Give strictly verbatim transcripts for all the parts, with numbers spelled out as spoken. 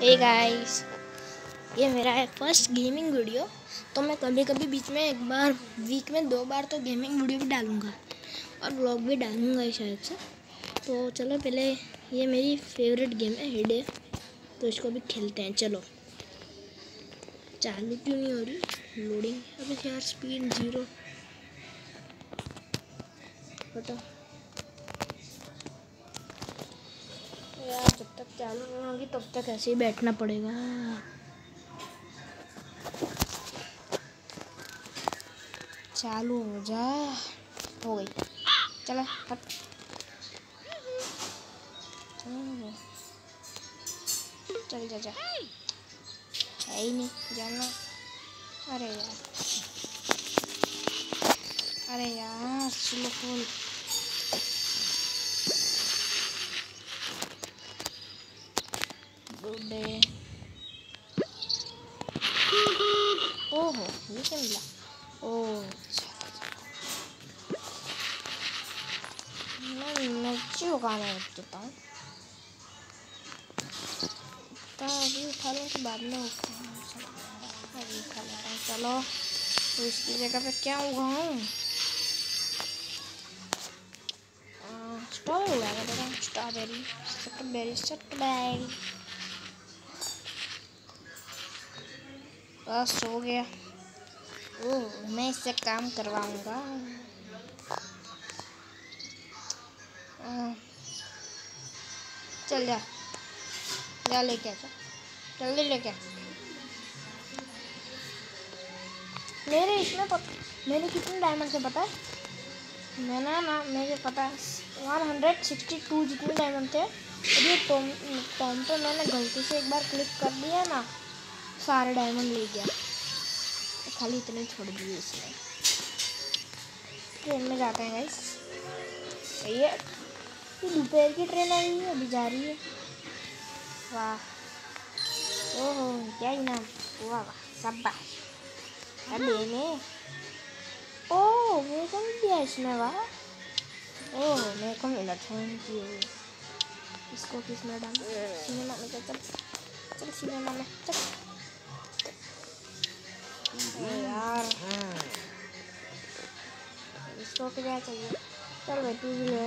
Hey guys, ये मेरा है फर्स्ट गेमिंग वीडियो। तो मैं कभी कभी बीच में एक बार वीक में दो बार तो गेमिंग वीडियो भी डालूँगा और व्लॉग भी डालूँगा शायद से। तो चलो पहले, ये मेरी फेवरेट गेम है हे डे, तो इसको भी खेलते हैं। चलो, चालू क्यों नहीं हो रही लोडिंग? अभी यार स्पीड जीरो बताओ यार, जब तक चालू नहीं होगी तब तक ऐसे ही बैठना पड़ेगा। चालू हो जा, हो गई। चलो हट, चल जा जा, है ही नहीं जाना। अरे यार, अरे यार स्लो फुल। Good day. ओहो, ये क्या मिला? ओह मैं मिर्ची उगाने देता हूँ, तो अभी उठा लो कि बाद में उठा अभी उठा लेता हूँ। चलो, तो इसकी जगह पे क्या उगाऊँ? स्ट्रॉबेरी उगा देता हूँ। स्ट्रॉबेरी स्ट्रॉबेरी स्ट्रॉबेरी बस हो गया। ओह, मैं इससे काम करवाऊँगा। चल जा जा, लेके आ, जल्दी लेके आ। मेरे इसमें पता मेरे कितने डायमंड थे पता है? मैंने ना मेरे पता है वन हंड्रेड सिक्सटी टू जितने डायमंड थे। और ये टॉम टॉम पे मैंने गलती से एक बार क्लिक कर दिया ना, सारे डायमंड ले गया। तो खाली इतने छोड़ दिए इसने। ट्रेन में जाते हैं गाइस। सही है, ये दोपहर की ट्रेन आई है, अभी जा रही है। वाह, ओहो क्या ही नाम, वाह वाह शाबाश। अरे ने ओह, मेरे को मिल दिया इसमें। वाह, ओह मेरे को मिला, थैंक यू। इसको किसने डाला? सिनेमा में चल चल, सिनेमा में चल। यार इसको क्या चाहिए? चल बेटी ले,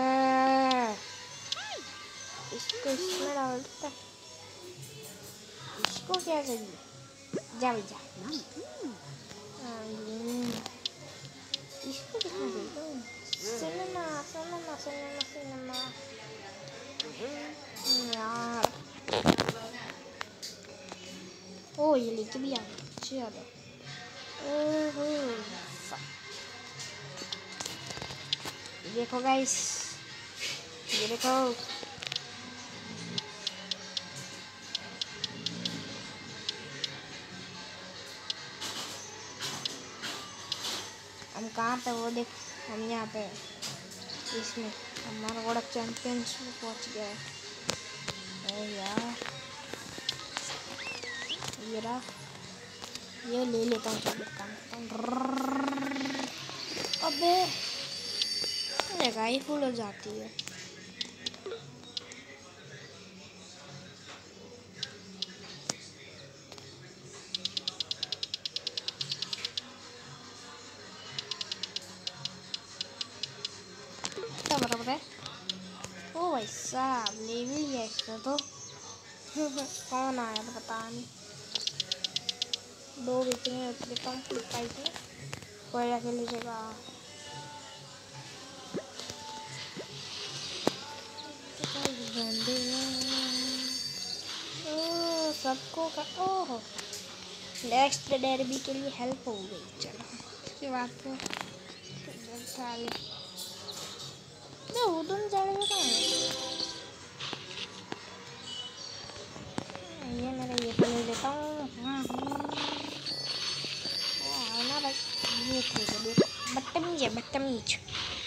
इसको इसमें डाल देता। इसको क्या चाहिए? जा भी जा। इसको कितना दे? सिनेमा सिनेमा सिनेमा सिनेमा यार। ओ ये लेके भी आ गया, चलो। ओहो देखो गाइस, ये देखो। हम कहाँ पे? वो देख, हम यहाँ पे इसमें हमारा बड़ा चैंपियंस में पहुँच गया है। ओ यार, ये रहा, ये ले लेता हूँ। चलो काम अबे जगह ही फुल हो जाती है। क्या बराबर है? ओ भाई साहब, ले भी लिया इसका तो। कौन आया तो पता नहीं। दो बिकने देता हूँ प्राइस में, कोई रख लीजिएगा। ओह सबको का ओह, नेक्स्ट डरबी के लिए हेल्प हो गई। चलो इसके बाद तो साले वो तुम चढ़ गए कहाँ? ये मेरा ये तो ले लेता हूँ ना भाई। ये ठीक है, देखो बदतमीज है, बदतमीज।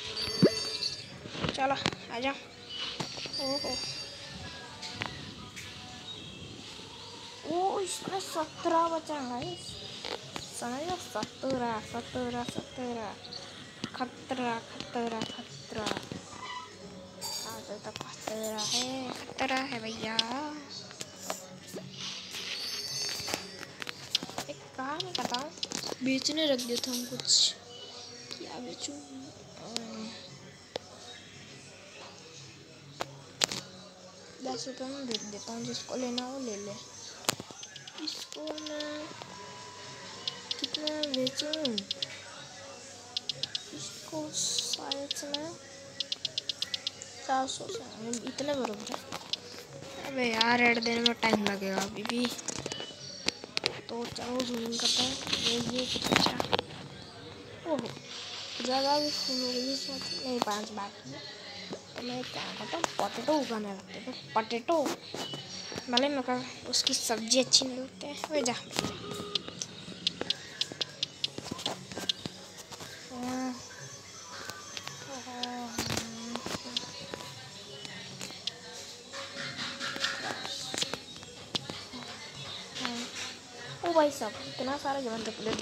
चलो आजा। ओहो ओ, इसमें सत्रह बचा है। समझ लो, सत्रह सत्रह सत्रह खतरा खतरा खतरा। आज तो खतरा है, खतरा है भैया। बाहर में करता हूँ। बेचने रख देता हूँ कुछ। क्या बेचूं? दस रुपये में बेच देता हूँ, जिसको लेना हो ले ले। इसको मैं कितना बेचूं? इसको शायद से मैं चार सौ से इतने बराबर है। अबे यार ऐड देने में टाइम लगेगा अभी भी, तो चलो जूम करते हैं। ये ये कितना? ओहो जगह भी फुल हो गई इसमें। नहीं पाँच बाकी है, तो मैं क्या करता हूँ, पोटैटो उगाने लगते हैं। पोटैटो भले मेरे को उसकी सब्जी अच्छी नहीं लगती है। वे जा ओ भाई साहब इतना सारा जवन प्लेट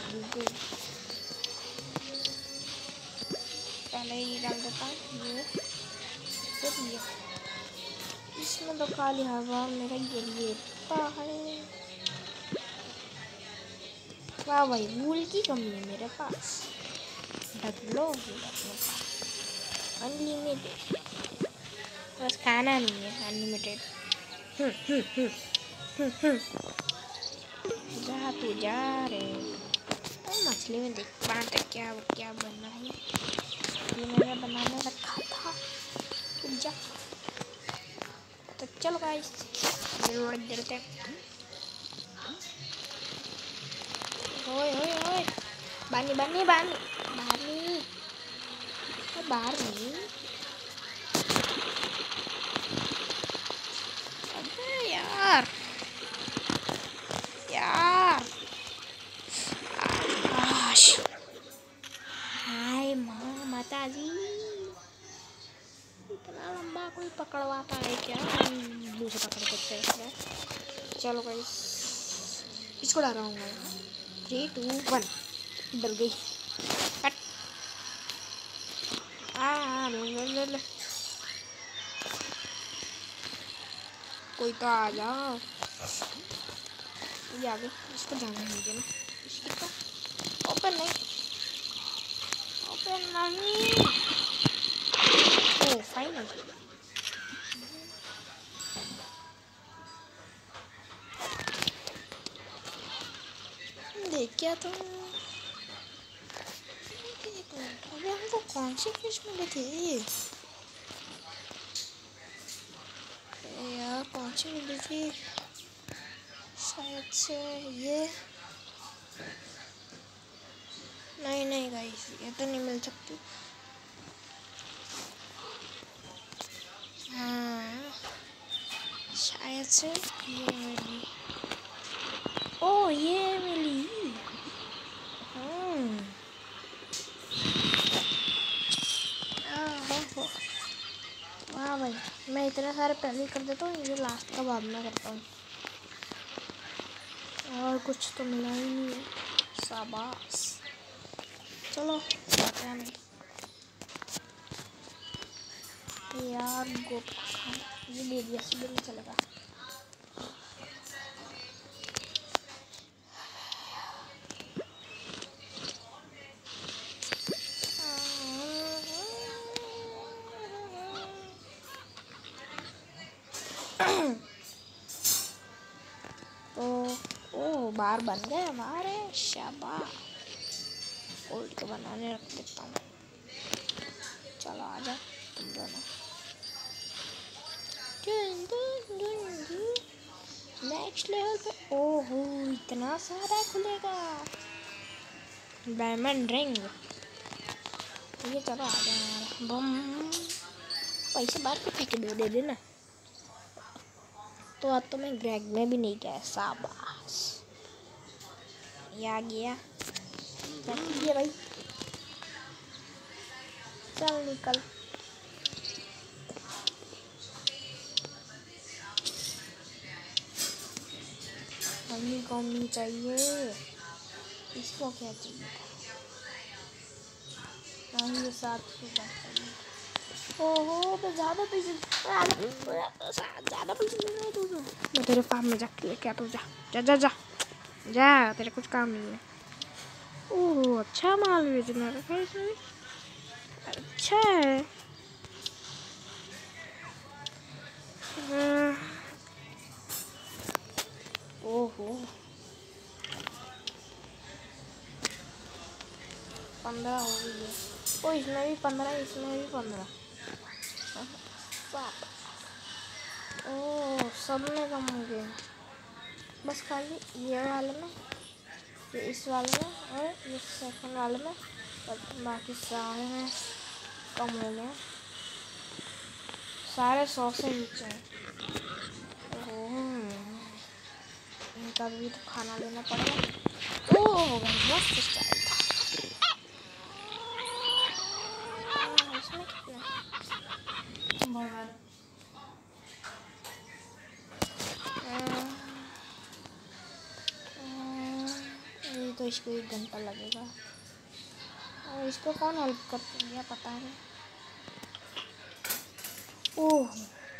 पहले ही डाल देता हूँ। ये फिर ये इसमें तो खाली हवा मेरा ये लेता है। वाह भाई वूल की कमी है मेरे पास। ढक लो अपने पास अनलिमिटेड, बस खाना नहीं है अनलिमिटेड। हम्म हम्म हम्म हम्म जा तू जा रे। तो मछली में देख पाते क्या क्या बनना है। ये मैंने बनाने रखा था। जा तो चलो गाइस जरूर देते हैं। ओए ओए ओए बानी बानी बानी बानी बाहर नहीं। अबे यार यार आश हाय माँ माता जी, इतना लंबा कोई पकड़वाता है क्या? मुँह से पकड़ सकते हैं। चलो गाइस इसको डाल रहा हूँ मैं। थ्री टू वन डल गई। कट आ ले ले ले। कोई तो आ जाओ। ये आगे इसको जाना नहीं देना। इसकी तो ओपन नहीं ओपन नहीं। ओ फाइनल देख क्या तो अबे हमको कौन सी फिश मिली थी यार? कौन सी मिली थी? शायद से ये नहीं नहीं गाइस ये तो नहीं मिल सकती। हाँ शायद से ये मिली। ओ ये मिली। हम्म वाह भाई मैं इतने सारे पहले कर देता हूँ। ये लास्ट का बाद में करता हूँ। और कुछ तो मिला ही नहीं है। शाबाश चलो क्या नहीं यार गोट ये ले लिया सीधे नहीं चलेगा। तो ओ बार बन गए हमारे। शाबाश गोल्ड के बनाने रख देता हूँ। चलो आजा तुम दोनों। नेक्स्ट लेवल पे ओहो इतना सारा खुलेगा। डायमंड रिंग ये चलो आ जा। बम पैसे बाहर पे फेंक दो दे देना। तो अब तो मैं ग्रैग में भी नहीं गया। शाबाश ये आ गया। ये भाई चल निकल। मम्मी को नहीं चाहिए। इसको क्या चाहिए? हाँ ये सात सौ चाहिए। ओहो तो ज़्यादा पैसे ज़्यादा पैसे दे रहा तू। मैं तेरे फार्म में जाके लेके आता हूँ। जा जा जा जा जा, तेरा कुछ काम नहीं है। ओह अच्छा माल बेचना रखा है इसमें, अच्छा है। ओहो पंद्रह हो गई है। ओ इसमें भी पंद्रह, इसमें भी पंद्रह। ओह सब में कम हो गए, बस खाली ये वाले में, ये इस वाले में और ये सेकंड वाले में, और बाकी सारे में कम हो गए, सारे सौ से नीचे हैं। इनका भी तो खाना लेना पड़ेगा। ओह मस्त स्टाइल था। इसमें कितना ये तो इसको एक घंटा लगेगा, और इसको कौन हेल्प कर दिया पता नहीं। ओह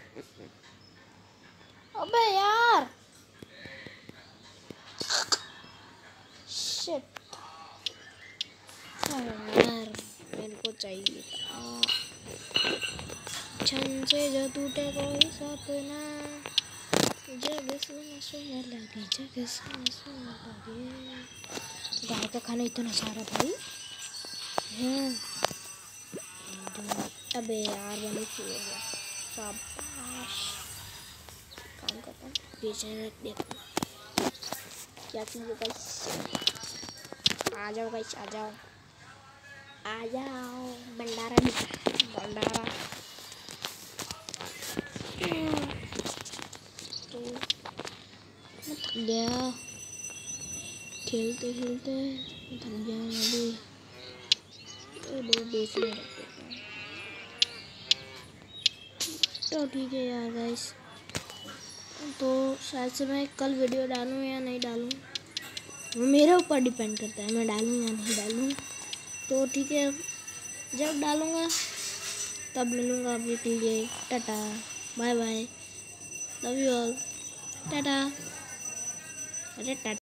अबे यार शिट यार, मेरे को चाहिए था छन से जो टूटे कोई सपना, जग सुना सुना लगे, जग सुना सुना लगे। गाय का खाना इतना सारा भाई है। अबे यार बंद हो गया, शाबाश। काम करता हूँ, पीछे रख देता। क्या चाहिए गाइस, आ जाओ गाइस, आ जाओ आ जाओ, भंडारा भंडारा। तो मैं थक गया, खेलते खेलते थक गया अभी, तो दो बेच में रख देता हूँ। तो ठीक है यार गाइस, तो शायद से मैं कल वीडियो डालूँ या नहीं डालूँ, मेरे ऊपर डिपेंड करता है, मैं डालूँ या नहीं डालूँ। तो ठीक है, जब डालूँगा तब मिलूँगा। अभी ठीक है, tata bye bye, love you all, tata. अरे टाटा।